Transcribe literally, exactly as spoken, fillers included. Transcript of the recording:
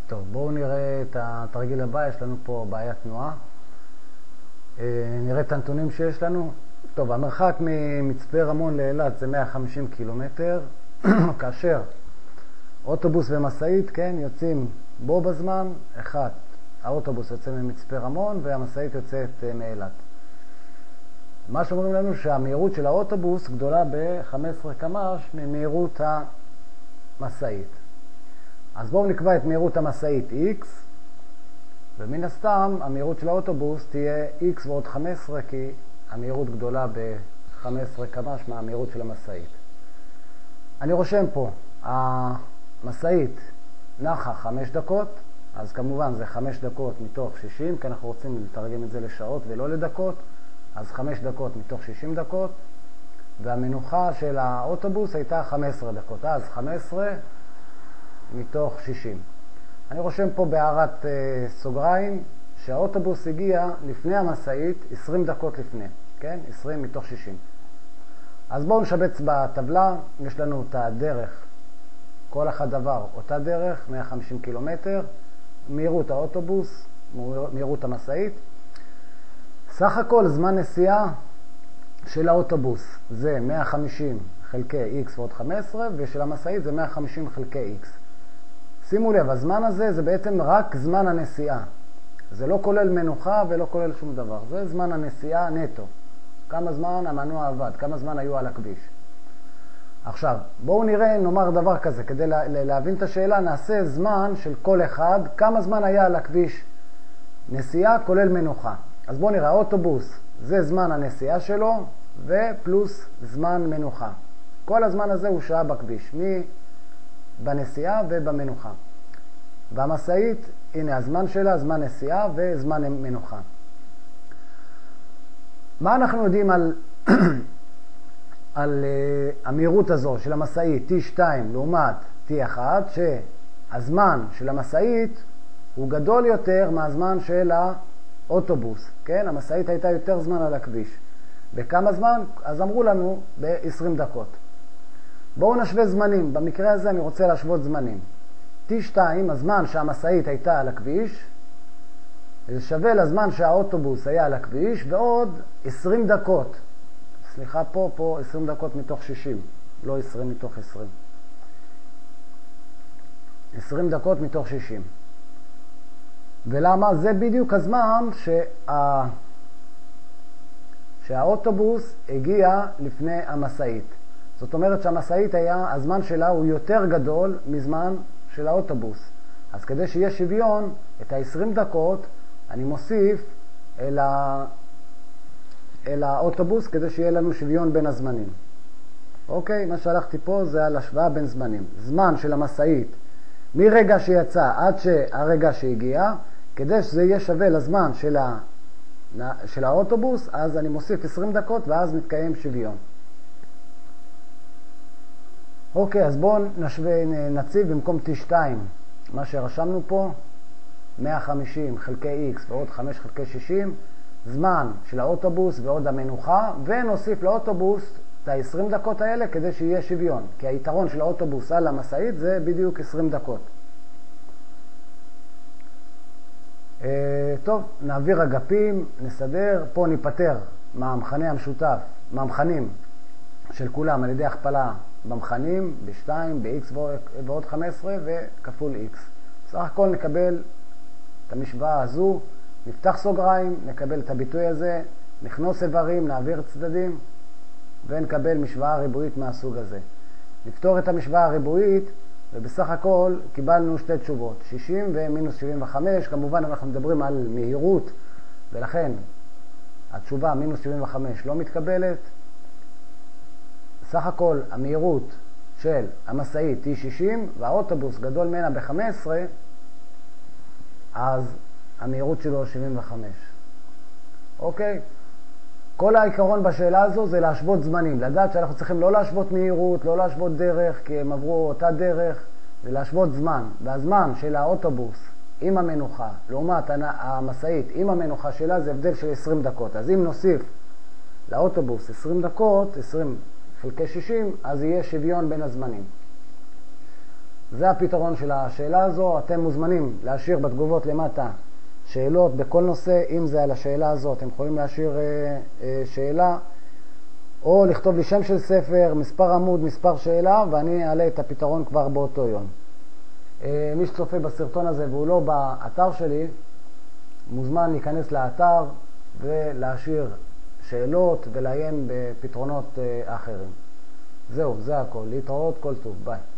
טוב, בואו נראה את התרגיל הבא. יש לנו פה בעיית תנועה. נראה את הנתונים שיש לנו. טוב, המרחק ממצפה רמון לאילת זה מאה וחמישים קילומטר, כאשר אוטובוס ומשאית, כן, יוצאים בו בזמן אחד. האוטובוס יוצא ממצפה רמון והמשאית יוצאת מאילת. מה שאומרים לנו שהמהירות של האוטובוס גדולה ב-חמש עשרה קמ"ש ממהירות המשאית. אז בואו נקבע את מהירות המשאית X, ומן הסתם המהירות של האוטובוס תהיה X ועוד חמש עשרה, כי המהירות גדולה ב-חמש עשרה קמ"ש מהמהירות של המשאית. אני רושם פה, המשאית נחה חמש דקות, אז כמובן זה חמש דקות מתוך שישים, כי אנחנו רוצים לתרגם את זה לשעות ולא לדקות, אז חמש דקות מתוך שישים דקות, והמנוחה של האוטובוס הייתה חמש עשרה דקות, אז חמש עשרה מתוך שישים. אני רושם פה בהערת אה, סוגריים שהאוטובוס הגיע לפני המשאית עשרים דקות לפני, כן? עשרים מתוך שישים. אז בואו נשבץ בטבלה, יש לנו את הדרך, כל אחד דבר, אותה דרך, מאה וחמישים קילומטר, מהירות האוטובוס, מהירות המשאית. סך הכל זמן נסיעה של האוטובוס זה מאה וחמישים חלקי X ועוד חמש עשרה, ושל המשאית זה מאה וחמישים חלקי X. שימו לב, הזמן הזה זה בעצם רק זמן הנסיעה. זה לא כולל מנוחה ולא כולל שום דבר. זה זמן הנסיעה נטו. כמה זמן המנוע עבד, כמה זמן היו על הכביש. עכשיו, בואו נראה, נאמר דבר כזה, כדי לה, להבין את השאלה, נעשה זמן של כל אחד, כמה זמן היה על הכביש נסיעה כולל מנוחה. אז בואו נראה, האוטובוס זה זמן הנסיעה שלו, ופלוס זמן מנוחה. כל הזמן הזה הוא שעה בכביש, מי בנסיעה ובמנוחה. והמשאית, הנה הזמן שלה, זמן נסיעה וזמן מנוחה. מה אנחנו יודעים על, על uh, המהירות הזו של המשאית T שתיים לעומת T אחת, שהזמן של המשאית הוא גדול יותר מהזמן של האוטובוס, כן? המשאית הייתה יותר זמן על הכביש. בכמה זמן? אז אמרו לנו ב-עשרים דקות. בואו נשווה זמנים. במקרה הזה אני רוצה להשוות זמנים. T שתיים, הזמן שהמשאית הייתה על הכביש, זה שווה לזמן שהאוטובוס היה על הכביש, ועוד עשרים דקות. סליחה, פה, פה עשרים דקות מתוך שישים, לא עשרים מתוך עשרים. עשרים דקות מתוך שישים. ולמה? זה בדיוק הזמן שה... שהאוטובוס הגיע לפני המשאית. זאת אומרת שהמשאית היה, הזמן שלה הוא יותר גדול מזמן של האוטובוס. אז כדי שיהיה שוויון, את ה-עשרים דקות אני מוסיף אל, ה... אל האוטובוס כדי שיהיה לנו שוויון בין הזמנים. אוקיי, מה שהלכתי פה זה על השוואה בין זמנים. זמן של המשאית מרגע שיצא עד שהרגע שהגיע, כדי שזה יהיה שווה לזמן של, ה... של האוטובוס, אז אני מוסיף עשרים דקות ואז נתקיים שוויון. אוקיי, אז בואו נשווה, נציב במקום T שתיים, מה שרשמנו פה, מאה וחמישים חלקי X ועוד חמש חלקי שישים, זמן של האוטובוס ועוד המנוחה, ונוסיף לאוטובוס את ה-עשרים דקות האלה כדי שיהיה שוויון, כי היתרון של האוטובוס על המשאית זה בדיוק עשרים דקות. אה, טוב, נעביר אגפים, נסדר, פה ניפטר מהמכנה המשותף, מהמכנים של כולם על ידי הכפלה במכנים, ב-שתיים, ב-X ועוד חמש עשרה וכפול X. בסך הכל נקבל את המשוואה הזו, נפתח סוגריים, נקבל את הביטוי הזה, נכנוס איברים, נעביר צדדים, ונקבל משוואה ריבועית מהסוג הזה. נפתור את המשוואה הריבועית, ובסך הכל קיבלנו שתי תשובות, שישים ומינוס שבעים וחמש. כמובן אנחנו מדברים על מהירות, ולכן התשובה מינוס שבעים וחמש לא מתקבלת. סך הכל המהירות של המשאית היא שישים, והאוטובוס גדול ממנה ב-חמש עשרה, אז המהירות שלו שבעים וחמש. אוקיי? כל העיקרון בשאלה הזו זה להשוות זמנים. לדעת שאנחנו צריכים לא להשוות מהירות, לא להשוות דרך, כי הם עברו אותה דרך, זה להשוות זמן. והזמן של האוטובוס עם המנוחה, לעומת המשאית עם המנוחה שלה, זה הבדל של עשרים דקות. אז אם נוסיף לאוטובוס עשרים דקות, עשרים חלקי שישים, אז יהיה שוויון בין הזמנים. זה הפתרון של השאלה הזו. אתם מוזמנים להשאיר בתגובות למטה שאלות בכל נושא. אם זה על השאלה הזו, אתם יכולים להשאיר אה, אה, שאלה, או לכתוב לי שם של ספר, מספר עמוד, מספר שאלה, ואני אעלה את הפתרון כבר באותו יום. אה, מי שצופה בסרטון הזה והוא לא באתר שלי, מוזמן להיכנס לאתר ולהשאיר שאלות ולעיין בפתרונות אה, אחרים. זהו, זה הכל. להתראות, כל טוב. ביי.